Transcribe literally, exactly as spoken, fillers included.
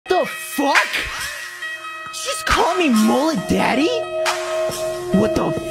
The fuck? Just call me Mullet Daddy? What the